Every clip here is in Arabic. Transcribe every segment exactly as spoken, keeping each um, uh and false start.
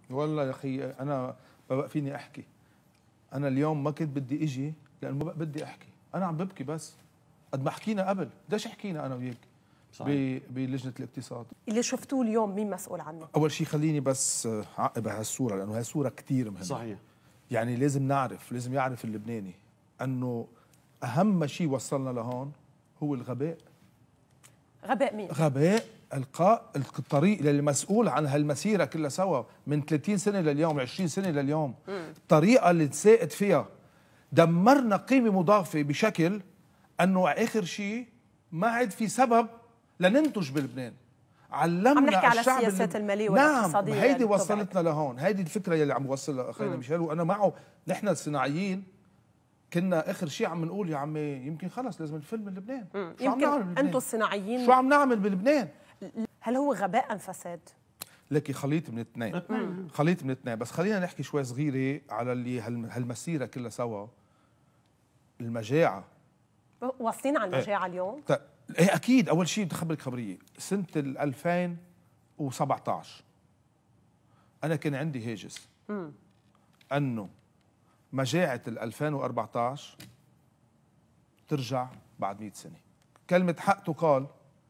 والله يا اخي انا ما بقى فيني احكي. انا اليوم ما كنت بدي اجي لانه ما بقى بدي احكي، انا عم ببكي بس قد ما حكينا قبل. قديش حكينا انا وياك بلجنه الاقتصاد. اللي شفتوه اليوم مين مسؤول عنه؟ اول شيء خليني بس اعقب هالصوره لانه هي صوره كثير مهمه. صحيح. يعني لازم نعرف، لازم يعرف اللبناني انه اهم شيء وصلنا لهون هو الغباء. غباء مين؟ غباء القاء الطريق اللي مسؤول عن هالمسيره كلها سوا من ثلاثين سنه لليوم، عشرين سنه لليوم. م. الطريقه اللي تساقط فيها دمرنا قيمه مضافه بشكل انه اخر شيء ما عاد في سبب لننتج بلبنان. علمنا عم نحكي على الشعب السياسات الماليه والاقتصاديه. نعم، هيدي وصلتنا لهون، هيدي الفكره يلي عم بوصلها اخينا ميشيل وانا معه. نحن الصناعيين كنا اخر شيء عم نقول يا عمي يمكن خلص لازم الفيلم من لبنان. يمكن انتم الصناعيين شو عم نعمل بلبنان؟ هل هو غباء ام فساد؟ لكي خليط من الاثنين، خليط من الاثنين. بس خلينا نحكي شوي صغيره على اللي هالمسيره كلها سوا. المجاعه واصلين على المجاعه اليوم؟ طيب ايه اكيد. اول شيء بدي اخبرك خبريه. سنه ألفين وسبعطعش انا كان عندي هاجس مم. انه مجاعه ألفين وأربعطعش ترجع بعد مئة سنه. كلمه حق تقال،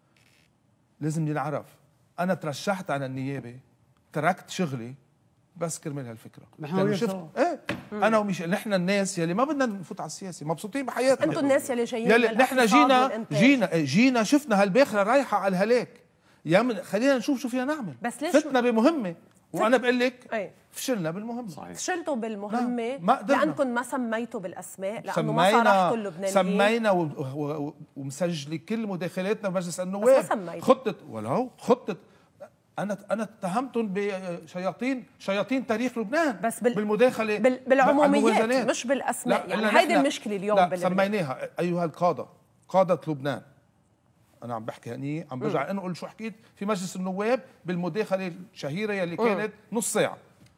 لازم نعرف. انا ترشحت على النيابه، تركت شغلي بس كرمال هالفكره. نحن شفت ايه مم. انا ومش نحن الناس يلي ما بدنا نفوت على السياسه، مبسوطين بحياتنا. انتم الناس يلي جايين يلي نحن جينا جينا جينا شفنا هالباخره رايحه على الهلاك. يا من خلينا نشوف شو فينا نعمل. بس ليش فتنا بمهمه وانا بقول لك ايه؟ فشلنا بالمهمه. صحيح. فشلتوا بالمهمه ما لانكم ما سميتوا بالاسماء، لانه ما صرحتوا اللبنانيين. سمينا ومسجله كل مداخلاتنا بمجلس النواب. خطه ولو خطه. انا انا اتهمتهم بشياطين شياطين تاريخ لبنان بس بال... بالمداخله بال... بالعموميات مش بالاسماء. يعني هيدي المشكله اليوم لا بلبنان. سميناها ايها القاده، قاده لبنان. انا عم بحكي هني عم برجع انقل شو حكيت في مجلس النواب بالمداخله الشهيره يلي كانت نص ساعه.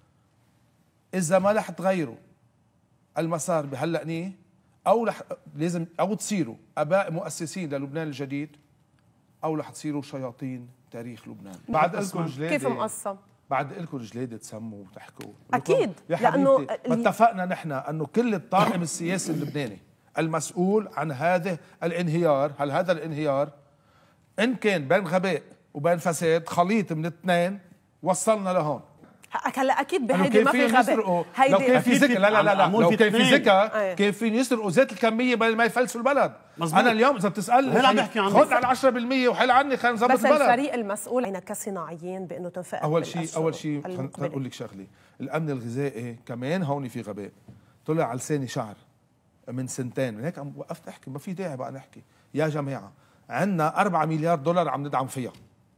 اذا ما رح تغيروا المسار بهلأنيه او رح لازم او تصيروا اباء مؤسسين للبنان الجديد او رح تصيروا شياطين تاريخ لبنان. بعد لكم جلاده كيف مقسم؟ بعد لكم جلاده تسموا وتحكوا اكيد يا لانه ما اتفقنا نحن انه كل الطاقم السياسي اللبناني المسؤول عن هذا الانهيار، هل هذا الانهيار ان كان بين غباء وبين فساد خليط من الاثنين وصلنا لهون. هلا اكيد بهيدي ما في غباء. لو كان في ذكاء لا لا لا, لا. لو كان في ذكاء كان في يسرقوا ذات الكميه بدل ما يفلسوا البلد. مزبوط. انا اليوم اذا بتسالني خذ على عشرة بالمية وحل عني خلينا نظبط البلد. بس الفريق المسؤول احنا كصناعيين بانه تنفق. اول شيء اول شيء خليني اقول لك شغله. الامن الغذائي كمان هون في غباء. طلع على لساني شعر من سنتين، من هيك عم وقفت احكي ما في داعي بقى نحكي. يا جماعه عندنا أربعة مليار دولار عم ندعم فيها.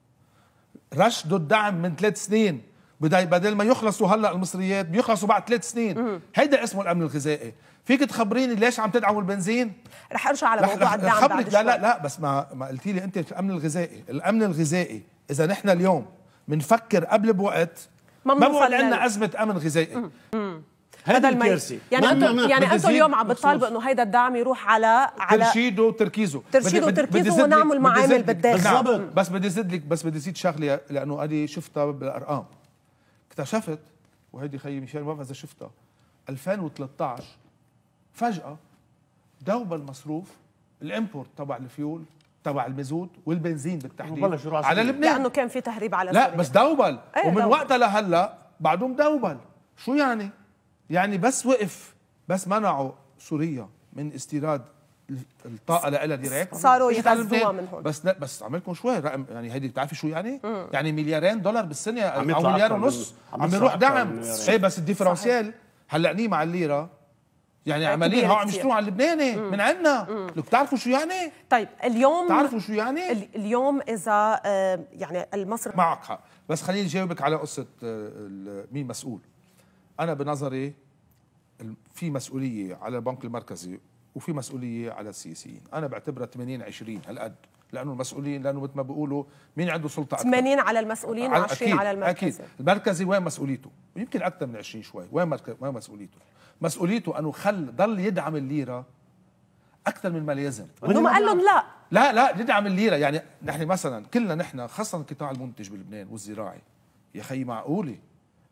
رشدوا الدعم من ثلاث سنين، بدل ما يخلصوا هلا المصريات بيخلصوا بعد ثلاث سنين. هيدا اسمه الامن الغذائي. فيك تخبريني ليش عم تدعموا البنزين؟ رح ارجع على موضوع الدعم بعد لا لا لا بس ما ما قلتي لي انت الامن الغذائي. الامن الغذائي اذا نحن اليوم بنفكر قبل بوقت ما بقول عندنا ازمه امن غذائي. هذا الكارثه. يعني انتم يعني انتم اليوم عم بتطالبوا انه هيدا الدعم يروح على على ترشيده وتركيزه ترشيده وتركيزه ونعمل معامل بالداخل. بالضبط. بس بدي زيد لك بس بدي زيد شغله لانه هذه شفتها بالارقام. اكتشفت وهيدي خيي ميشيل ما بعرف اذا شفتها ألفين وثلاثطعش فجأة دوب المصروف الامبورت تبع الفيول تبع المازوت والبنزين بالتحديد على لبنان لانه كان في تهريب على لا سوريا. بس دوبل ايه ومن دوبل. وقتها لهلا بعدهم دوبل. شو يعني؟ يعني بس وقف بس منعوا سوريا من استيراد الطاقه لها ديريكت صاروا يغذوها من هون. بس بس عملكم شوي رقم يعني هيدي بتعرفي شو يعني؟ مم. يعني مليارين دولار بالسنه او مليار ونص عم يروح دعم. ايه بس الديفرنسيال هلقنيه مع الليره يعني عمليا هو عم يشتروا على اللبناني من عندنا. لو بتعرفوا شو يعني؟ طيب اليوم بتعرفوا شو يعني؟ اليوم اذا يعني المصرف معك حق. بس خليني جاوبك على قصه مين مسؤول. انا بنظري في مسؤوليه على البنك المركزي وفي مسؤوليه على السياسيين. انا بعتبرها ثمانين عشرين هالقد لانه المسؤولين لانه مثل ما بيقولوا مين عنده سلطه اكثر. ثمانين على المسؤولين وعشرين على المركزي. اكيد المركزي وين مسؤوليته؟ يمكن اكثر من عشرين شوي. وين مركز وين مسؤوليته؟ مسؤوليته انه خل ضل يدعم الليره اكثر من ما لازم. انه ما قال لهم لا لا لا ندعم الليره. يعني نحن مثلا كلنا نحن خاصه القطاع المنتج بلبنان والزراعي يا خي معقوله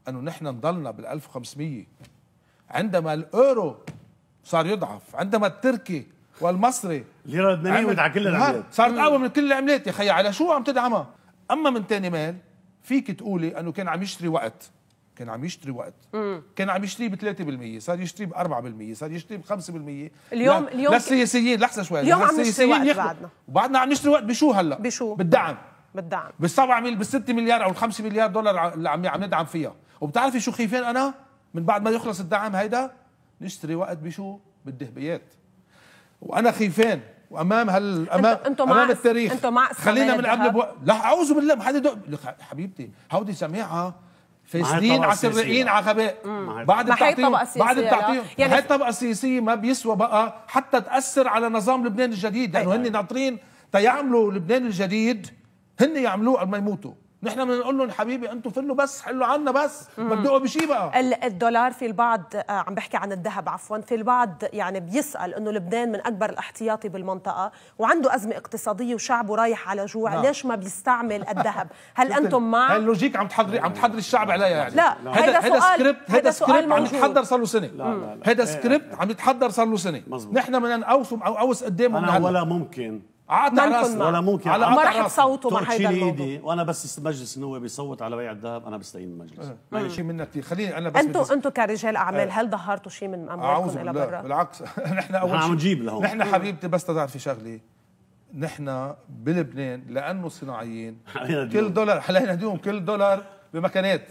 انه نحن نضلنا بال ألف وخمسمية عندما الاورو صار يضعف، عندما التركي والمصري الليره اللبنانيه على كل العملات صارت اقوى من كل العملات. يا خيي على شو عم تدعمها؟ اما من ثاني مال فيك تقولي انه كان عم يشتري وقت، كان عم يشتري وقت مم. كان عم يشتري ب ثلاثة بالمية، صار يشتري ب أربعة بالمية، صار يشتري ب خمسة بالمية. اليوم لا اليوم للسياسيين لحظه شوي، اليوم عم نشتري وقت بعدنا وبعدنا عم نشتري وقت بشو هلا؟ بشو؟ بالدعم بالدعم بالسبعة ميل بالستة مليار او الخمسة مليار دولار اللي عم عم ندعم فيها. وبتعرفي شو خايفين انا؟ من بعد ما يخلص الدعم هيدا نشتري وقت بشو؟ بالدهبيات. وانا خايفين وامام هال امام انتو امام التاريخ انتو مع خلينا من قبل بو... لا اعوذ بالله ما حدا دق... حبيبتي هودي سميعه فاسدين على سرقين على غباء. بعد التعطيل بعد التعطيل يعني هاي الطبقه السياسيه ما بيسوى بقى حتى تاثر على نظام لبنان الجديد، لانه يعني هن ناطرين تيعملوا لبنان الجديد، هن يعملوه قبل ما يموتوا. نحن بنقول لهم حبيبي انتم فلوا بس حلوا عنا بس بدقوا بشيء بقى. الدولار في البعض عم بحكي عن الذهب عفوا، في البعض يعني بيسال انه لبنان من اكبر الاحتياطي بالمنطقه وعنده ازمه اقتصاديه وشعبه رايح على جوع، نعم. ليش ما بيستعمل الذهب؟ هل انتم مع؟ هاي اللوجيك عم تحضري عم تحضري الشعب عليها يعني. لا هذا هذا سكريبت هذا سكريبت عم يتحضر صار له سنه. هذا سكريبت عم يتحضر صار له سنه. نحن بدنا نقوس اوس قدامهم انا ولا ممكن عقطع راس ولا ممكن على ما رح تصوتوا مع هذا الموضوع. وانا بس مجلس النواب بيصوت على بيع الذهب انا بستقيل من المجلس. ما هي شيء منك كثير. خليني انا بس انتم انتم كرجال اعمال هل ظهرتوا شيء من اموالكم الى برا؟ بالعكس نحن اول شيء عم نجيب لهون. نحن حبيبتي بس تعرفي شغله، نحن بلبنان لانه صناعيين كل دولار علينا نديهم كل دولار بمكانات.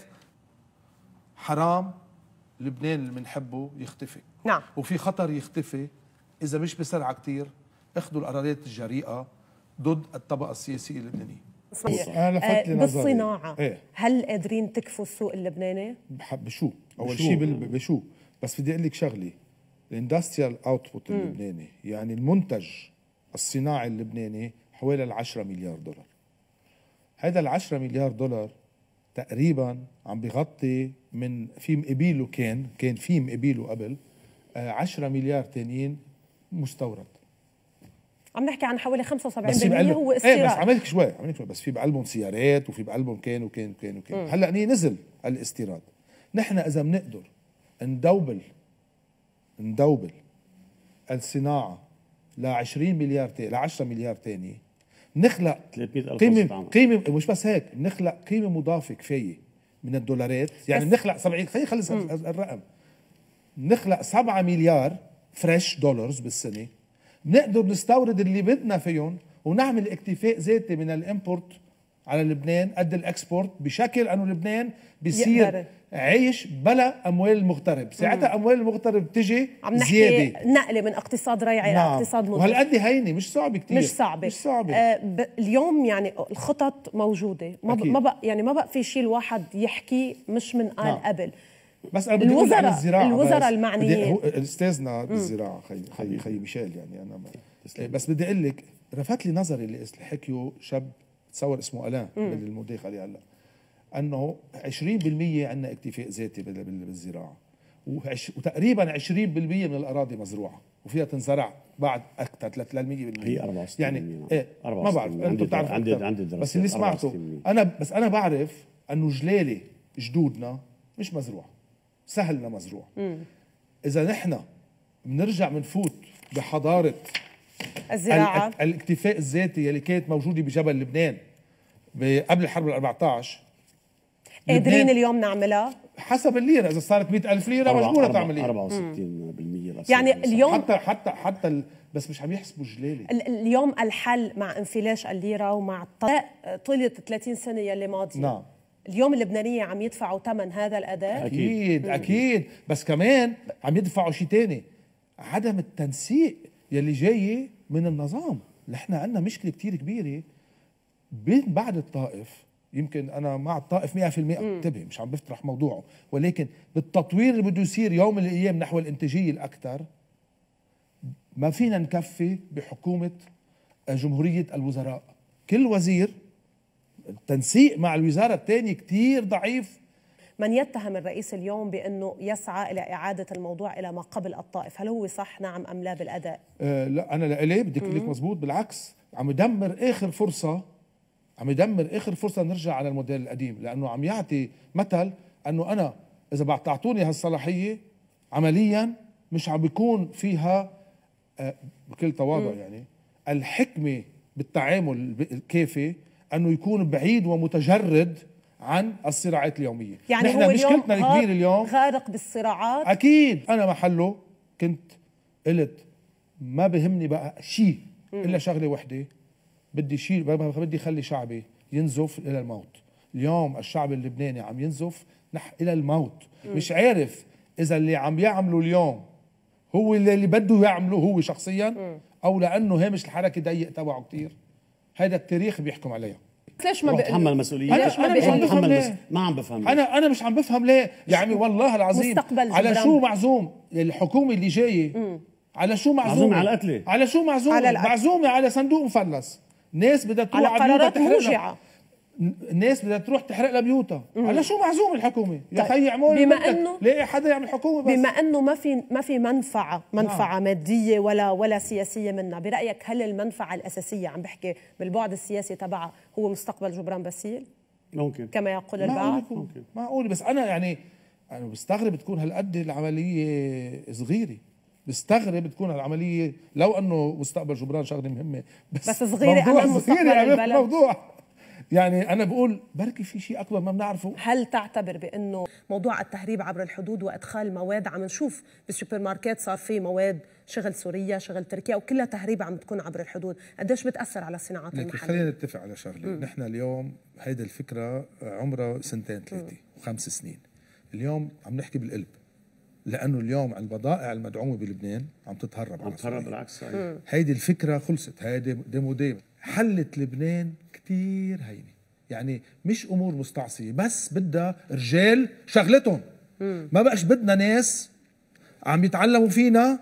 حرام لبنان اللي بنحبه يختفي. نعم. وفي خطر يختفي اذا مش بسرعه كثير اخذوا القرارات الجريئه ضد الطبقه السياسيه اللبنانيه. أنا لفت لي بالصناعه إيه؟ هل قادرين تكفوا السوق اللبناني؟ بشو؟ اول شيء بشو؟ بس بدي اقول لك شغله، الاندستريال اوتبوت اللبناني يعني المنتج الصناعي اللبناني حوالي العشرة مليار دولار. هذا العشرة مليار دولار تقريبا عم بيغطي من في مقبيله كان كان في مقبيله قبل عشرة مليار تانيين مستورد. عم نحكي عن حوالي خمسة وسبعين بالمية هو استيراد. ايه بس عملك شوي عملك شوي بس في بقلبهم سيارات وفي بقلبهم كان وكان وكان وكان هلا ني نزل الاستيراد. نحن اذا بنقدر ندوبل ندوبل الصناعه ل عشرين مليار تاني ل عشرة مليار تاني، نخلق قيمه قيمه مش بس هيك، نخلق قيمه مضافه كفايه من الدولارات، يعني نخلق سبعين خلينا نخلص الرقم، نخلق سبعة مليار فريش دولارز بالسنه، بنقدر نستورد اللي بدنا فيهم ونعمل اكتفاء ذاتي من الامبورت على لبنان قد الاكسبورت، بشكل انه لبنان بيصير يقدر عايش بلا اموال المغترب. ساعتها اموال المغترب تجي عم زياده، نحكي نقله من اقتصاد ريعي نعم. الى اقتصاد مضر. وهالقد هينه مش صعبه كثير، مش صعبه مش صعبه آه اليوم يعني الخطط موجوده، ما ما بقى يعني ما بقى في شيء الواحد يحكي مش من قال نعم. قبل بس انا بدي اقول عن الزراعه، الوزراء المعنيين استاذنا بالزراعه خي خي خي ميشيل، يعني انا بس بدي اقول لك لفت لي نظري اللي حكيه شاب تصور اسمه الان اللي المضيف عليه هلا، انه عشرين بالمية عندنا اكتفاء ذاتي بالزراعه، وتقريبا عشرين بالمية من الاراضي مزروعه وفيها تنزرع بعد اكثر ثلاثمية بالمية. هي أربعة وستين يعني ايه ما بعرف انتم بتعرفوا عندي عندي بس اللي سمعته انا بس انا بعرف انه جلاله جدودنا مش مزروع، سهلنا مزروع. مم. اذا نحن بنرجع بنفوت بحضاره الزراعه الاكتفاء الذاتي اللي كانت موجوده بجبل لبنان قبل الحرب الأربعتاش، قادرين اليوم نعملها حسب الليره، اذا صارت مئة ألف ليره مجبوره تعمل ايه أربعة وستين بالمية يعني اليوم حتى حتى حتى ال... بس مش عم يحسبوا جلاله. اليوم الحل مع انفلاش الليره ومع طيله ثلاثين سنه يلي ماضيه، نعم اليوم اللبنانيه عم يدفعوا ثمن هذا الاداء. اكيد مم. اكيد بس كمان عم يدفعوا شيء ثاني، عدم التنسيق يلي جاي من النظام. نحن عندنا مشكله كثير كبيره بين بعد الطائف، يمكن انا مع الطائف مئة بالمئة انتبه مش عم بفتح موضوعه، ولكن بالتطوير اللي بده يصير يوم من الايام نحو الانتاجيه الاكثر ما فينا نكفي بحكومه جمهوريه الوزراء. كل وزير التنسيق مع الوزاره الثانيه كثير ضعيف. من يتهم الرئيس اليوم بانه يسعى الى اعاده الموضوع الى ما قبل الطائف، هل هو صح نعم ام لا بالاداء؟ آه لا انا لإلي بدي اقول لك مزبوط، بالعكس عم يدمر اخر فرصه عم يدمر اخر فرصه نرجع على الموديل القديم، لانه عم يعطي مثل انه انا اذا بتعطوني هالصلاحيه عمليا مش عم بيكون فيها آه بكل تواضع يعني الحكمه بالتعامل الكافي انه يكون بعيد ومتجرد عن الصراعات اليوميه. يعني نحن هو مشكلتنا اليوم الكبيره اليوم غارق بالصراعات. اكيد انا محله كنت قلت ما بهمني بقى شيء الا شغله وحده، بدي شيء بدي خلي شعبي ينزف الى الموت. اليوم الشعب اللبناني عم ينزف نح الى الموت. مم. مش عارف اذا اللي عم يعمله اليوم هو اللي, اللي بده يعمله هو شخصيا مم. او لانه هامش الحركه ضيق تبعه كثير. هذا التاريخ بيحكم عليها. ليش ما بتحمل مسؤوليه؟ انا, أنا مش عم بفهم ليه. ما عم بفهم انا انا مش عم بفهم ليه يعني والله العظيم. على شو معزوم الحكومه اللي جايه مم. على شو معزومه؟ معزومه على القتله. على شو معزومه؟ على معزومه على صندوق مفلس. ناس بدها تروح على قرارات موجعه. الناس بدها تروح تحرق لها بيوتها. على شو معزوم الحكومه؟ يا خيي اعملوا بما انه لاقي حدا يعمل حكومه بس. بما انه ما في ما في منفعه منفعه نعم. ماديه ولا ولا سياسيه منها، برايك هل المنفعه الاساسيه عم بحكي بالبعد السياسي تبعها هو مستقبل جبران باسيل؟ ممكن كما يقول البعض. ممكن معقول، بس انا يعني انا بستغرب تكون هالقد العمليه صغيره. بستغرب تكون العمليه لو انه مستقبل جبران شغله مهمه بس, بس صغيره امام مستقبل البلد. موضوع يعني انا بقول بركي في شيء اكبر ما بنعرفه. هل تعتبر بانه موضوع التهريب عبر الحدود وادخال مواد، عم نشوف بالسوبر ماركت صار في مواد شغل سوريا شغل تركيا وكلها تهريب عم بتكون عبر الحدود، قديش بتاثر على الصناعات المحليه؟ خلينا نتفق على شغله، نحن اليوم هيدا الفكره عمرها سنتين ثلاثه وخمس سنين. اليوم عم نحكي بالقلب، لانه اليوم البضائع المدعومه بلبنان عم تتهرب. عم تتهرب بالعكس. هيدي الفكره خلصت، هيدي ديمو ديم حلت لبنان كتير هينه، يعني مش امور مستعصيه بس بدها رجال شغلتهم. مم. ما بقاش بدنا ناس عم يتعلموا فينا.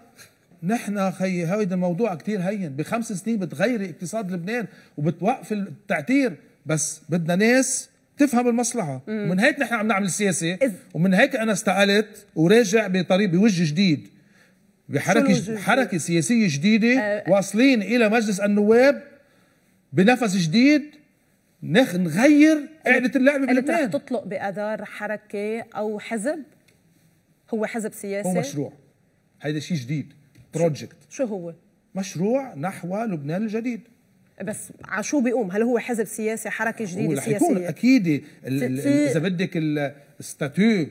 نحن خي هيدا الموضوع كتير هين، بخمس سنين بتغيري اقتصاد لبنان وبتوقف التعتير، بس بدنا ناس تفهم المصلحه. مم. ومن هيك نحن عم نعمل سياسه، ومن هيك انا استقلت وراجع بطريق بوجه جديد بحركه حركه سياسيه جديده. أه واصلين الى مجلس النواب بنفس جديد نغير قاعده اللعبه بلبنان. رح تطلق باذار حركه او حزب؟ هو حزب سياسي؟ هو مشروع، هيدا شيء جديد، بروجكت. شو هو؟ مشروع نحو لبنان الجديد. بس على شو بيقوم؟ هل هو حزب سياسي، حركه جديده رح سياسيه؟ يكون اكيد اذا بدك الستاتيو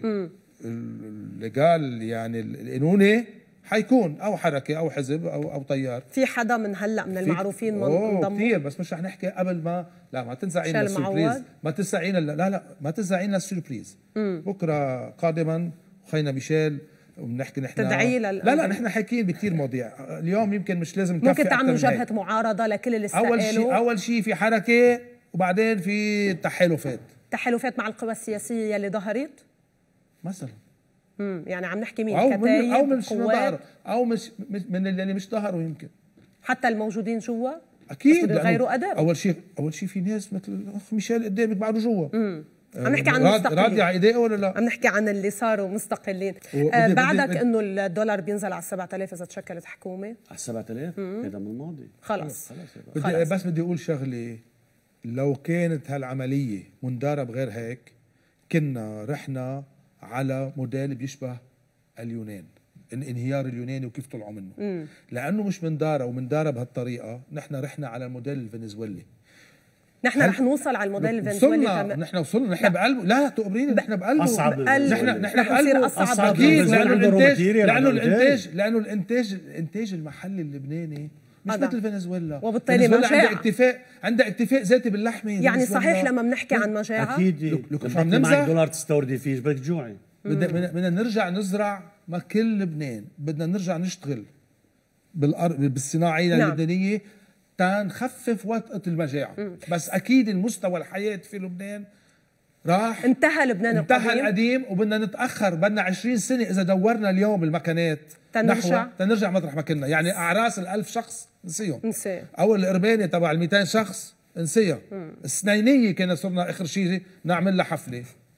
الليغال يعني القانوني حيكون او حركه او حزب او او تيار. في حدا من هلا من المعروفين انضموا كثير، بس مش رح نحكي قبل ما لا ما تنزعين السربريز، ما تنزعين لا لا ما تنزعين السربريز. بكره قادما خينا ميشيل وبنحكي نحن تدعي لا لا نحن حاكيين بكثير مواضيع اليوم، يمكن مش لازم ممكن تعملوا جبهه معارضه لكل اللي استقالوا. اول شيء اول شيء في حركه وبعدين في تحالفات تحالفات مع القوى السياسيه اللي ظهرت مثلا. امم يعني عم نحكي مين؟ أو من او من ظهروا او مش من اللي مش ظهروا، يمكن حتى الموجودين جوا اكيد غيروا قدر. اول شيء اول شيء في ناس مثل الاخ ميشيل قدامك بعده جوا. امم عم نحكي عن مستقلين. راضي على ايديه ولا لا؟ عم نحكي عن اللي صاروا مستقلين. آه بعدك انه الدولار بينزل على سبعة آلاف اذا تشكلت حكومه؟ على سبعة آلاف؟ هذا من الماضي. خلص بدي خلص. بس بدي اقول شغله، لو كانت هالعمليه منداره بغير هيك كنا رحنا على موديل بيشبه اليونان، الانهيار اليوناني وكيف طلعوا منه. مم. لانه مش منداره ومنداره بهالطريقه، نحن رحنا على الموديل الفنزويلي. نحن رح نوصل على الموديل الفنزويلي كمان. نحن وصلنا، نحن بقلبه. لا تقبريني، نحن بقلبه اصعب. نحن نحن بقلبه اصعب اكيد، لانه الانتاج لانه الانتاج لانه الانتاج الانتاج المحلي اللبناني مش مثل فنزويلا. وبالتالي مجاعة عندها اكتفاء عندها اكتفاء ذاتي باللحمه. يعني صحيح لما بنحكي عن مجاعه اكيد لما معك دولار تستوردي فيه بدك تجوعي. بدنا نرجع نزرع ما كل لبنان، بدنا نرجع نشتغل بالارض بالصناعيه نعم. اللبنانيه تنخفف وطأة المجاعة. م. بس أكيد المستوى الحياة في لبنان راح انتهى. لبنان انتهى القديم. القديم وبدنا نتأخر، بدنا عشرين سنة إذا دورنا اليوم المكانات تنرجع تنرجع مطرح ما كنا. يعني أعراس الألف شخص نسيهم، نسي. أو القربانة تبع المئتين شخص نسيها. السنينية كنا صرنا آخر شيء نعمل لها حفلة،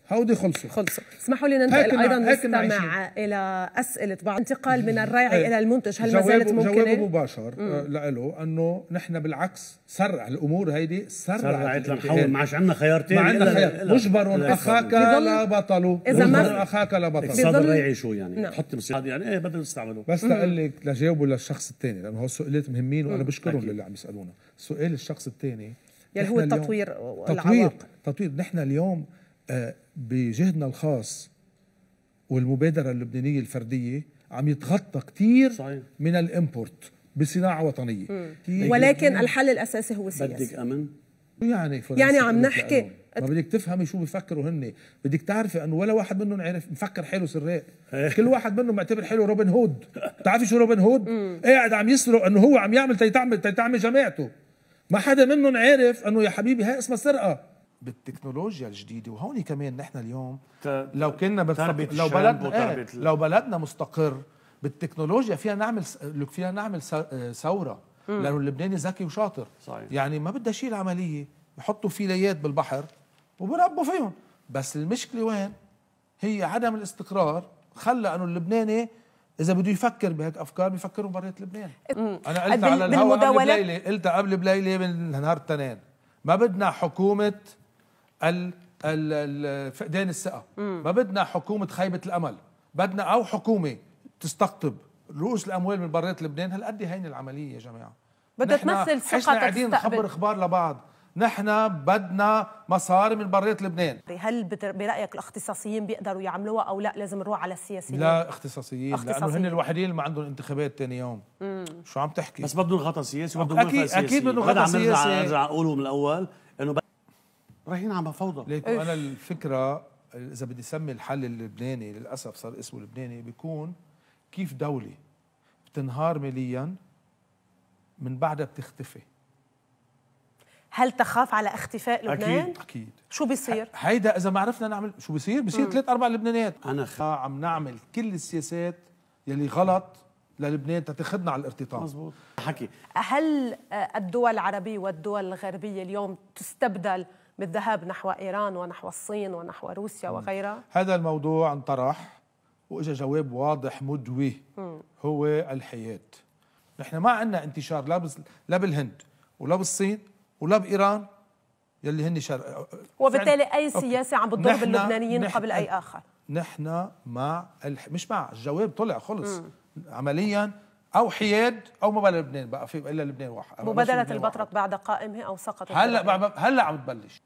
هودي خلصوا خلصوا. اسمحوا لي ننتقل ايضا نستمع الى اسئله بعض. انتقال من الراعي الى المنتج، هل ما زالت ممكنه؟ جوابه مباشر له انه نحن بالعكس سرع الامور هيدي، سرعت لنحول، ما عادش عندنا خيارتين، ما عندنا خيار. مجبر اخاك لا بطل، مجبر اخاك لا بطل. اقتصاد الريعي شو يعني؟ نعم. حط مصير يعني ايه بدل نستعمله. بس لأقول لك لجاوبه للشخص الثاني، لانه هو السؤالات مهمين وانا بشكرهم للي عم يسالونا. سؤال الشخص الثاني يلي هو التطوير والعوائق. تطوير تطوير نحن اليوم آه بجهدنا الخاص والمبادرة اللبنانية الفردية عم يتغطى كتير صحيح. من الامبورت بصناعة وطنية. ولكن الحل الأساسي هو سياسي. بدك أمن؟ يعني يعني عم نحكي، ما بدك تفهمي شو بيفكروا هن، بدك تعرفي انه ولا واحد منهم عرف مفكر حاله سراق. كل واحد منهم معتبر حاله روبن هود. بتعرفي شو روبن هود؟ قاعد عم يسرق انه هو عم يعمل تيتعمل تيتعمل جماعته. ما حدا منهم عارف انه يا حبيبي هاي اسمها سرقة. بالتكنولوجيا الجديدة، وهون كمان نحن اليوم لو كنا بتفكر لو بلدنا ايه لو بلدنا مستقر بالتكنولوجيا فيها نعمل فيها نعمل ثورة، لأنه اللبناني ذكي وشاطر. صحيح. يعني ما بدها شيء العملية، يحطوا فيليات بالبحر وبربوا فيهم. بس المشكلة وين؟ هي عدم الاستقرار خلى انه اللبناني اذا بده يفكر بهيك افكار بيفكروا برات لبنان. انا قلت على الهواء قبل بليله، قلت قبل بليله من نهار الاثنين، ما بدنا حكومه ال ال فقدان الثقه، ما بدنا حكومه خيبه الامل، بدنا او حكومه تستقطب رؤوس الاموال من برات لبنان. هالقد هين العمليه يا جماعه، بدها تمثل ثقه، احنا قاعدين نخبر اخبار لبعض. نحن بدنا مصاري من برات لبنان. هل برايك الاختصاصيين بيقدروا يعملوها او لا لازم نروح على السياسيين؟ لا اختصاصيين, أختصاصيين. لانه هن الوحيدين اللي ما عندهم انتخابات ثاني يوم. مم. شو عم تحكي؟ بس بدهم غطاء سياسي وبدهم اكيد سياسي. اكيد بدهم غطاء سياسي. ارجع اقوله من الاول انه رايحين على فوضى. ليك انا الفكره اذا بدي اسمي الحل اللبناني، للاسف صار اسمه لبناني، بيكون كيف دوله بتنهار ماليا من بعدها بتختفي. هل تخاف على اختفاء لبنان؟ اكيد اكيد. شو بيصير؟ هيدا اذا ما عرفنا نعمل شو بيصير؟ بيصير ثلاث اربع لبنانات. انا خ... عم نعمل كل السياسات يلي غلط للبنان تتخذنا على الارتطام. مزبوط حكي. هل الدول العربيه والدول الغربيه اليوم تستبدل بالذهاب نحو ايران ونحو الصين ونحو روسيا وغيرها؟ هذا الموضوع انطرح واجا جواب واضح مدوي، هو الحياد. نحن ما عندنا انتشار لا لا بالهند ولا بالصين ولا بإيران يلي هن شر... وبالتالي أي سياسة عم بتضر باللبنانيين قبل أي آخر. نحن مع الح... مش مع الجواب طلع خلص. مم. عمليا أو حياد أو ما بلا لبنان بقى في إلا لبنان واحد. مبادرة البطرق بعد قائمها أو سقطت؟ هلا بع... هلا عم تبلش.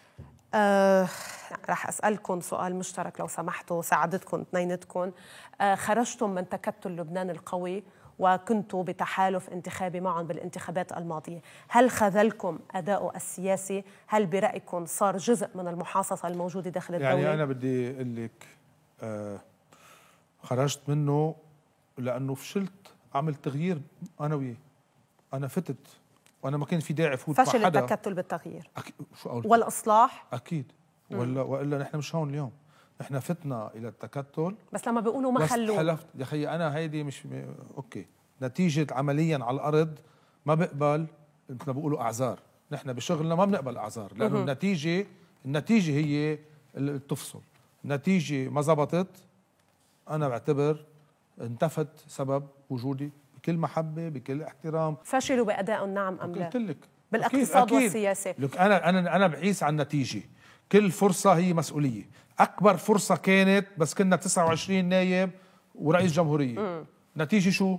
آه رح أسألكم سؤال مشترك لو سمحتوا، ساعدتكم اثنينتكم. آه خرجتم من تكتل لبنان القوي وكنتوا بتحالف انتخابي معهم بالانتخابات الماضية، هل خذلكم أداؤه السياسي؟ هل برأيكم صار جزء من المحاصصة الموجودة داخل الدولة؟ يعني أنا بدي أقول لك آه خرجت منه لأنه فشلت أعمل تغيير أنا وياه. أنا فتت وأنا ما كان في داعي فوت مع حدا. فشل التكتل بالتغيير أكيد. شو أقول؟ والإصلاح أكيد. ولا وإلا نحن مش هون اليوم. نحن فتنا الى التكتل. بس لما بيقولوا ما خلوه حلفت يا خيي انا هيدي مش م... اوكي نتيجه عمليا على الارض ما بقبل مثل ما بيقولوا اعذار. نحن بشغلنا ما بنقبل اعذار لانه النتيجه النتيجه هي اللي تفصل. النتيجه ما زبطت انا بعتبر انتفت سبب وجودي بكل محبه بكل احترام. فشلوا بادائهم نعم ام لا؟ قلت لك بالاقتصاد أكيد. والسياسه. لك انا انا انا بعيس على النتيجه. كل فرصه هي مسؤوليه. أكبر فرصة كانت بس كنا تسعة وعشرين نايب ورئيس جمهورية. مم. نتيجة شو؟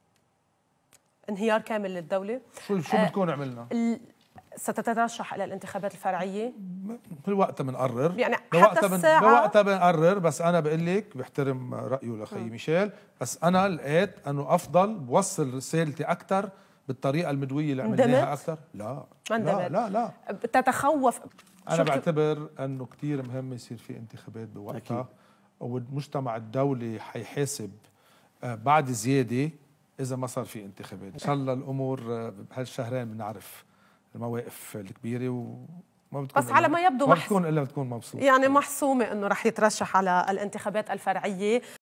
انهيار كامل للدولة. شو شو آه بدكم عملنا؟ ستترشح إلى الانتخابات الفرعية؟ بوقتها بنقرر، يعني بوقتها حتى الساعة بوقتها بنقرر. بس أنا بقول لك بحترم رأيه لخي ميشيل، بس أنا لقيت أنه أفضل بوصل رسالتي أكثر بالطريقة المدوية اللي عملناها أكثر. لا لا لا لا تتخوف. أنا بعتبر أنه كتير مهم يصير في انتخابات بوقتها، والمجتمع الدولي حيحاسب بعد زيادة إذا ما صار في انتخابات. إن شاء الله الأمور بهالشهرين بنعرف المواقف الكبيرة وما بتكون بس على ما يبدو ما بتكون إلا بتكون مبسوط يعني محسومة أنه رح يترشح على الانتخابات الفرعية.